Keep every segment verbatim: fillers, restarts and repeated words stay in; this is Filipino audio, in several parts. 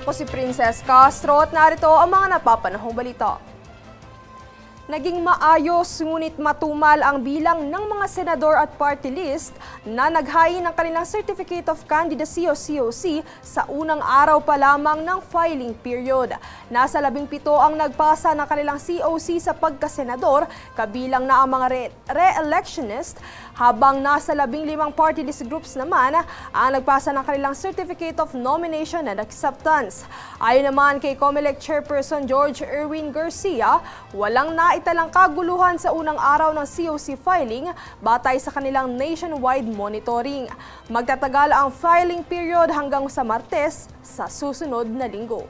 Ako si Princess Castro at narito ang mga napapanahong balita. Naging maayos ngunit matumal ang bilang ng mga senador at party list na naghain ng kanilang Certificate of Candidacy o C O C sa unang araw pa lamang ng filing period. Nasa labing pito ang nagpasa ng kanilang C O C sa pagkasenador, kabilang na ang mga re-electionist, habang nasa labing limang party list groups naman ang nagpasa ng kanilang Certificate of Nomination and Acceptance. Ayon naman kay COMELEC Chairperson George Erwin Garcia, walang naitalang kaguluhan sa unang araw ng C O C filing batay sa kanilang nationwide monitoring. Magtatagal ang filing period hanggang sa Martes sa susunod na linggo.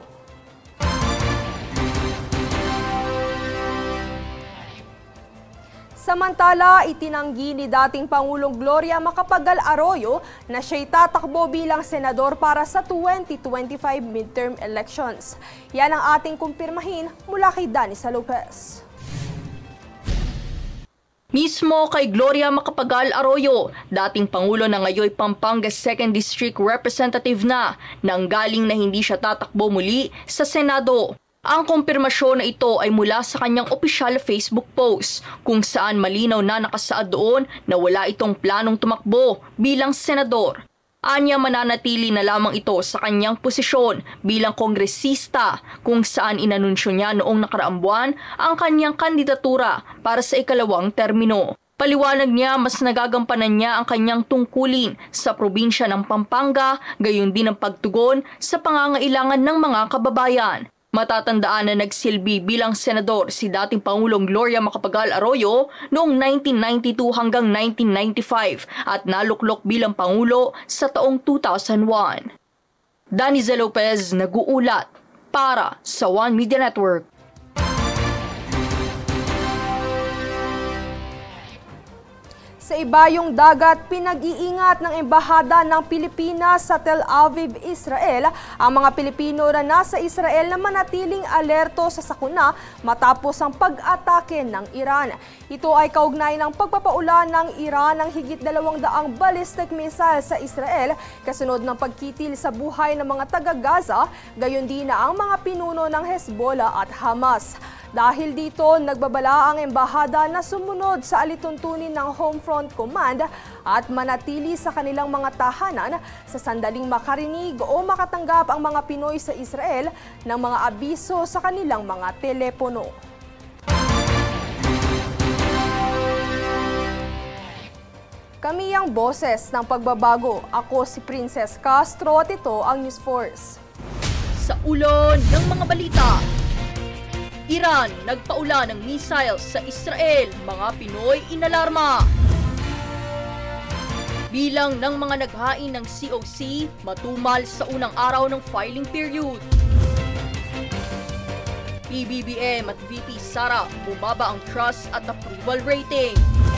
Samantala, itinanggi ni dating Pangulong Gloria Macapagal-Arroyo na siya'y tatakbo bilang senador para sa twenty twenty-five midterm elections. Yan ang ating kumpirmahin mula kay Danisa Lopez. Mismo kay Gloria Macapagal-Arroyo, dating Pangulo na ngayon Pampanga second District Representative na, nanggaling na hindi siya tatakbo muli sa Senado. Ang kumpirmasyon na ito ay mula sa kanyang opisyal Facebook post, kung saan malinaw na nakasaad doon na wala itong planong tumakbo bilang senador. Anya mananatili na lamang ito sa kanyang posisyon bilang kongresista, kung saan inanunsyo niya noong nakaraang buwan ang kanyang kandidatura para sa ikalawang termino. Paliwanag niya mas nagagampanan niya ang kanyang tungkulin sa probinsya ng Pampanga, gayon din ang pagtugon sa pangangailangan ng mga kababayan. Matatandaan na nagsilbi bilang senador si dating Pangulong Gloria Macapagal-Arroyo noong nineteen ninety-two hanggang nineteen ninety-five at naluklok bilang Pangulo sa taong two thousand one. Danisa Lopez, nag-uulat para sa One Media Network. Sa ibayong dagat, pinag-iingat ng Embahada ng Pilipinas sa Tel Aviv, Israel ang mga Pilipino na nasa Israel na manatiling alerto sa sakuna matapos ang pag-atake ng Iran. Ito ay kaugnay ng pagpapaulan ng Iran ng higit dalawang daang ballistic missile sa Israel kasunod ng pagkitil sa buhay ng mga taga-Gaza, gayon din na ang mga pinuno ng Hezbollah at Hamas. Dahil dito, nagbabala ang embahada na sumunod sa alituntunin ng Home Front Command at manatili sa kanilang mga tahanan sa sandaling makarinig o makatanggap ang mga Pinoy sa Israel ng mga abiso sa kanilang mga telepono. Kami ang boses ng pagbabago. Ako si Princess Castro at ito ang News Force. Sa ulo ng mga balita, Iran nagpaula ng missiles sa Israel, mga Pinoy inalarma. Bilang ng mga naghain ng C O C, matumal sa unang araw ng filing period. P B B M at V P Sara, bumaba ang trust at approval rating.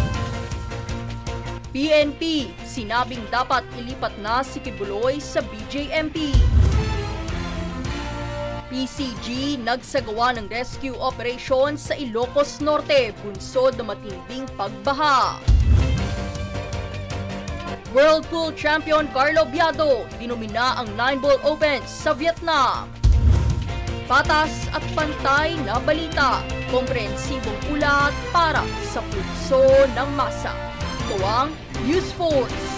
P N P, sinabing dapat ilipat na si Kibuloy sa B J M P. P C G nagsagawa ng rescue operation sa Ilocos Norte, bunsod na matinding pagbaha. World Pool Champion Carlo Biado, dinumina ang nine ball Open sa Vietnam. Patas at pantay na balita, komprehensibong ulat para sa pulso ng masa. Ito ang News Force.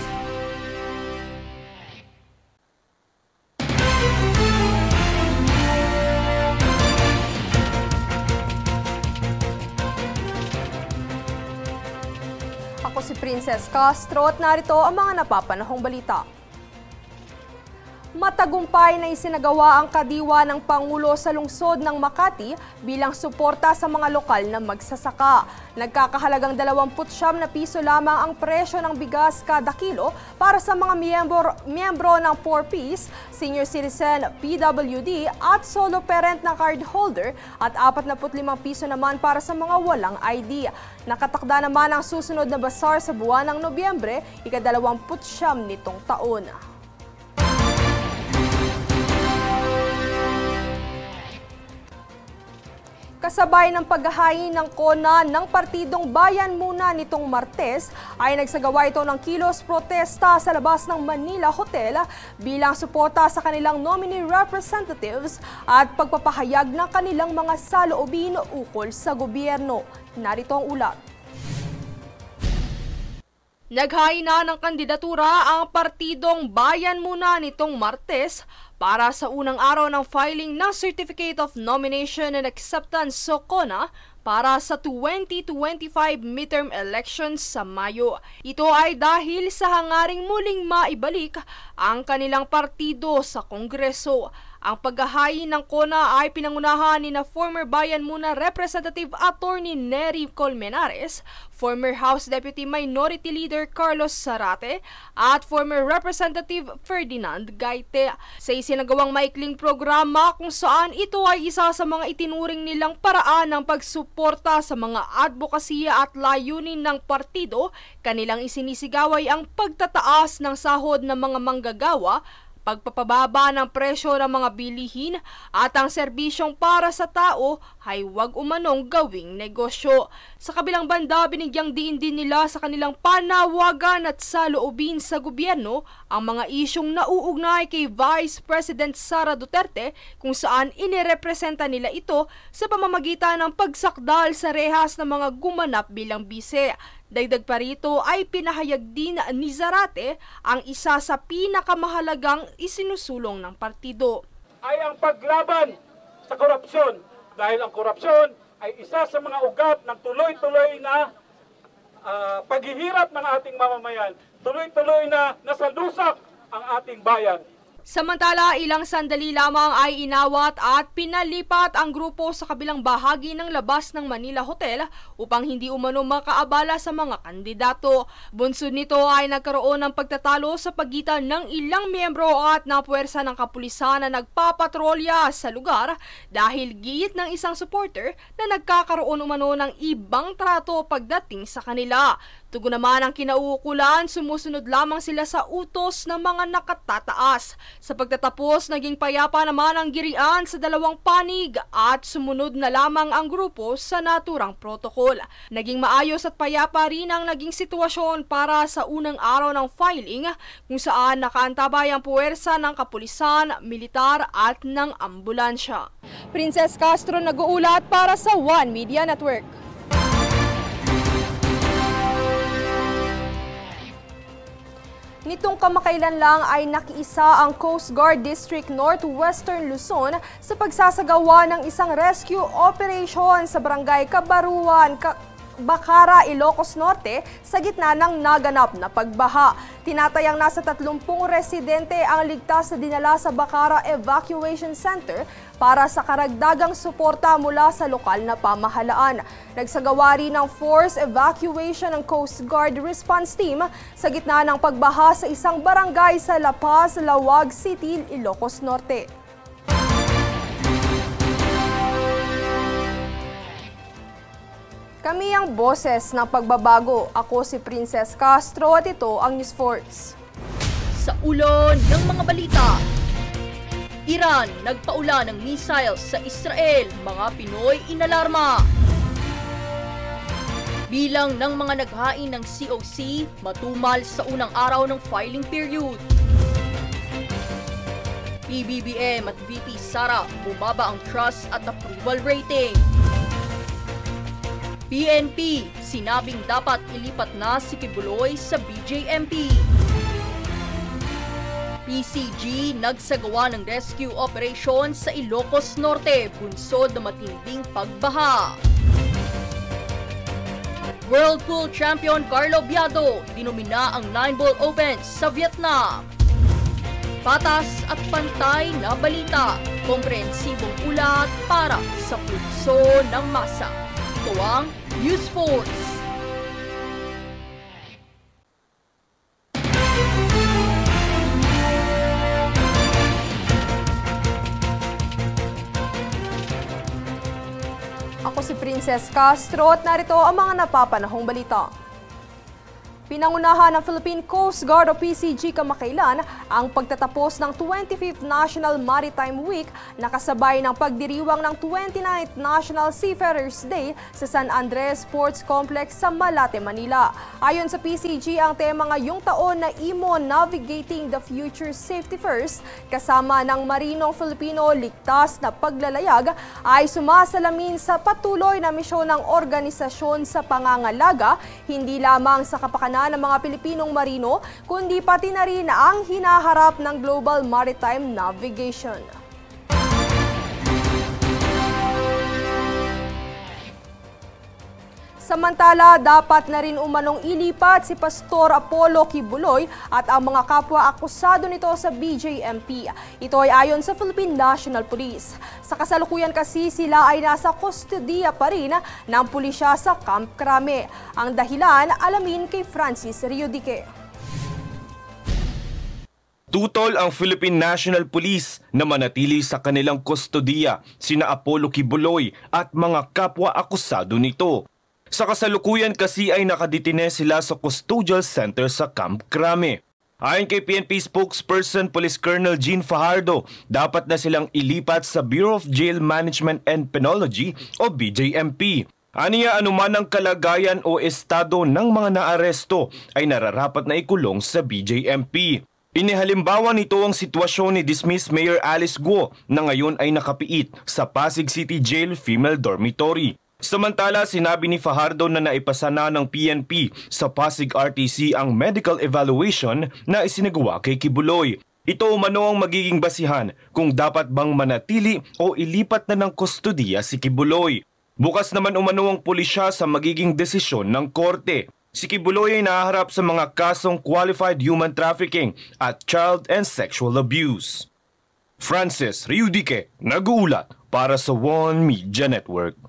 Ako si Princess Castro at narito ang mga napapanahong balita. Matagumpay na isinagawa ang kadiwa ng Pangulo sa lungsod ng Makati bilang suporta sa mga lokal na magsasaka. Nagkakahalagang dalawampu't siyam na piso lamang ang presyo ng bigas kada kilo para sa mga miyembro, miyembro ng four piece, senior citizen, P W D at solo parent na card holder at apat na limang piso naman para sa mga walang I D. Nakatakda naman ang susunod na basar sa buwan ng Nobyembre, ikadalawampu't siyam nitong taon. Kasabay ng paghahain ng kona ng Partidong Bayan Muna nitong Martes ay nagsagawa ito ng kilos protesta sa labas ng Manila Hotel bilang suporta sa kanilang nominee representatives at pagpapahayag ng kanilang mga saloobin ukol sa gobyerno. Narito ang ulat. Naghain na ng kandidatura ang Partidong Bayan Muna nitong Martes para sa unang araw ng filing ng Certificate of Nomination and Acceptance o C O N A para sa twenty twenty-five midterm elections sa Mayo. Ito ay dahil sa hangaring muling maibalik ang kanilang partido sa Kongreso. Ang paghahain ng C O N A ay pinangunahan ni na former Bayan Muna Representative Attorney Nery Colmenares, former House Deputy Minority Leader Carlos Zarate at former Representative Ferdinand Gaite. Sa isinagawang maikling programa kung saan ito ay isa sa mga itinuring nilang paraan ng pagsuporta sa mga advokasya at layunin ng partido, kanilang isinisigaw ay ang pagtataas ng sahod ng mga manggagawa, pagpapababa ng presyo ng mga bilihin at ang serbisyong para sa tao ay huwag umanong gawing negosyo. Sa kabilang banda, binigyang diin din nila sa kanilang panawagan at saloobin sa gobyerno ang mga isyong nauugnay kay Vice President Sara Duterte kung saan inirepresenta nila ito sa pamamagitan ng pagsakdal sa rehas ng mga gumanap bilang bise. Dagdag pa rito ay pinahayag din ni Zarate ang isa sa pinakamahalagang isinusulong ng partido. Ay ang paglaban sa korupsyon dahil ang korupsyon ay isa sa mga ugat ng tuloy-tuloy na uh, paghihirap ng ating mamamayan, tuloy-tuloy na nasalusak ang ating bayan. Samantala, ilang sandali lamang ay inawat at pinalipat ang grupo sa kabilang bahagi ng labas ng Manila Hotel upang hindi umano makaabala sa mga kandidato. Bunsod nito ay nagkaroon ng pagtatalo sa pagitan ng ilang miyembro at napuwersa ng kapulisan na nagpapatrolya sa lugar dahil giit ng isang supporter na nagkakaroon umano ng ibang trato pagdating sa kanila. Tugon naman ang kinauukulan, sumusunod lamang sila sa utos ng mga nakatataas. Sa pagtatapos, naging payapa naman ang girian sa dalawang panig at sumunod na lamang ang grupo sa naturang protokol. Naging maayos at payapa rin ang naging sitwasyon para sa unang araw ng filing kung saan nakaantabay ang puwersa ng kapulisan, militar at ng ambulansya. Princess Castro nag-uulat para sa One Media Network. Nitong kamakailan lang ay nakiisa ang Coast Guard District Northwestern Luzon sa pagsasagawa ng isang rescue operation sa Barangay Kabaruan, Ka Bacara, Ilocos Norte sa gitna ng naganap na pagbaha. Tinatayang nasa tatlumpung residente ang ligtas na dinala sa Bacara Evacuation Center para sa karagdagang suporta mula sa lokal na pamahalaan. Nagsagawa rin ng force evacuation ng Coast Guard Response Team sa gitna ng pagbaha sa isang barangay sa La Paz, Lawag City, Ilocos Norte. Kami ang boses ng pagbabago. Ako si Princess Castro at ito ang News Force. Sa ulo ng mga balita, Iran nagpaula ng missiles sa Israel, mga Pinoy inalarma. Bilang ng mga naghain ng C O C, matumal sa unang araw ng filing period. P B B M at V P Sara, bumaba ang trust at approval rating. P N P, sinabing dapat ilipat na si Kibuloy sa B J M P. P C G, nagsagawa ng rescue operation sa Ilocos Norte, bunsod na matinding pagbaha. World Pool Champion Carlo Biado, dinumina ang nine ball Open sa Vietnam. Patas at pantay na balita, komprehensibong ulat para sa pulso ng masa. Ito ang News Force. Ako si Princess Castro at narito ang mga napapanahong balita. Pinangunahan ng Philippine Coast Guard o P C G kamakailan ang pagtatapos ng twenty-fifth National Maritime Week na kasabay ng pagdiriwang ng twenty-ninth National Seafarers Day sa San Andres Sports Complex sa Malate, Manila. Ayon sa P C G, ang tema ngayong taon na I M O Navigating the Future Safety First kasama ng Marinong Filipino ligtas na paglalayag ay sumasalamin sa patuloy na misyon ng organisasyon sa pangangalaga hindi lamang sa kapakanan ng mga Pilipinong marino, kundi pati na rin ang hinaharap ng global maritime navigation. Samantala, dapat na rin umanong ilipat si Pastor Apollo Kibuloy at ang mga kapwa akusado nito sa B J M P. Ito ay ayon sa Philippine National Police. Sa kasalukuyan kasi sila ay nasa kustodiya pa rin ng pulisya sa Camp Crame. Ang dahilan, alamin kay Francis Riodique. Tutol ang Philippine National Police na manatili sa kanilang kustodiya sina Apollo Kibuloy at mga kapwa akusado nito. Sa kasalukuyan kasi ay nakadetine sila sa custodial center sa Camp Crame. Ayon kay P N P spokesperson Police Colonel Jean Fajardo, dapat na silang ilipat sa Bureau of Jail Management and Penology o B J M P. Aniya anuman ang kalagayan o estado ng mga naaresto ay nararapat na ikulong sa B J M P. Inihalimbawa nito ang sitwasyon ni dismissed Mayor Alice Guo na ngayon ay nakapiit sa Pasig City Jail Female Dormitory. Samantala, sinabi ni Fajardo na naipasa na ng P N P sa Pasig R T C ang medical evaluation na isinagawa kay Kibuloy. Ito umano ang magiging basihan kung dapat bang manatili o ilipat na ng kustodiya si Kibuloy. Bukas naman umano ang pulisya sa magiging desisyon ng korte. Si Kibuloy ay nahaharap sa mga kasong qualified human trafficking at child and sexual abuse. Francis Riodique, nag-uulat para sa One Media Network.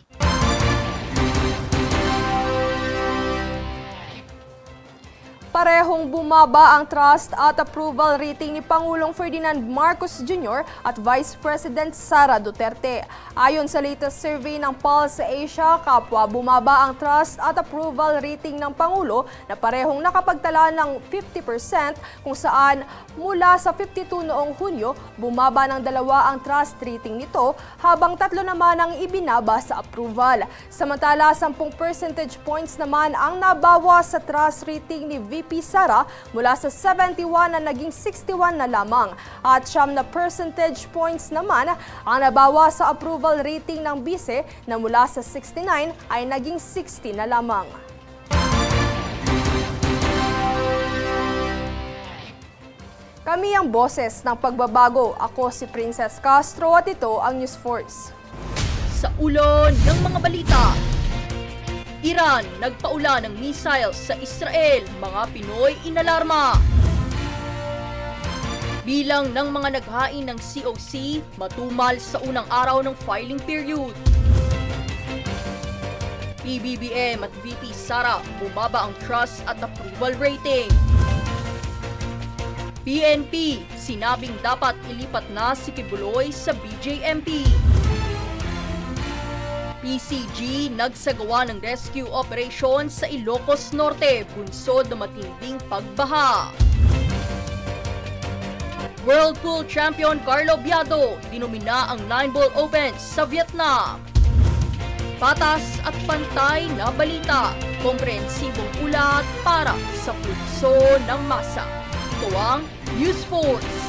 Parehong bumaba ang trust at approval rating ni Pangulong Ferdinand Marcos Junior at Vice President Sara Duterte. Ayon sa latest survey ng Pulse Asia, kapwa bumaba ang trust at approval rating ng Pangulo na parehong nakapagtala ng fifty percent kung saan mula sa fifty-two noong Hunyo, bumaba ng dalawa ang trust rating nito habang tatlo naman ang ibinaba sa approval. Samantala, ten percentage points naman ang nabawa sa trust rating ni V P Sara mula sa seventy-one na naging sixty-one na lamang at siyam na percentage points naman ang nabawa sa approval rating ng Vice na mula sa sixty-nine ay naging sixty na lamang. Kami ang boses ng pagbabago. Ako si Princess Castro at ito ang News Force. Sa ulo ng mga balita, Iran nagpaula ng missiles sa Israel, mga Pinoy inalarma. Bilang ng mga naghain ng C O C, matumal sa unang araw ng filing period. P B B M at V P Sara, bumaba ang trust at approval rating. P N P, sinabing dapat ilipat na si Kibuloy sa B J M P. P C G nagsagawa ng rescue operation sa Ilocos Norte, bunsod na matinding pagbaha. World Pool Champion Carlo Biado, dinumina ang nine ball Open sa Vietnam. Patas at pantay na balita, komprehensibong ulat para sa pulso ng masa. Ito ang News Force.